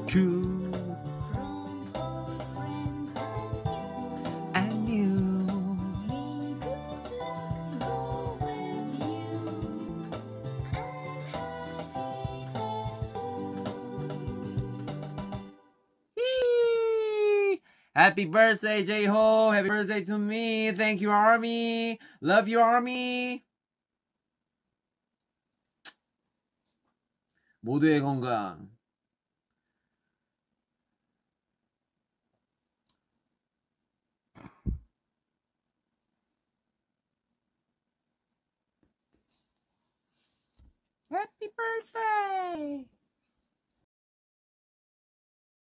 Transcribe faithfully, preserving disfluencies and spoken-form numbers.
true and new. Yee! Happy birthday, J-Ho. Happy birthday to me. Thank you, Army. Love you, Army. 모두의 건강. Happy birthday.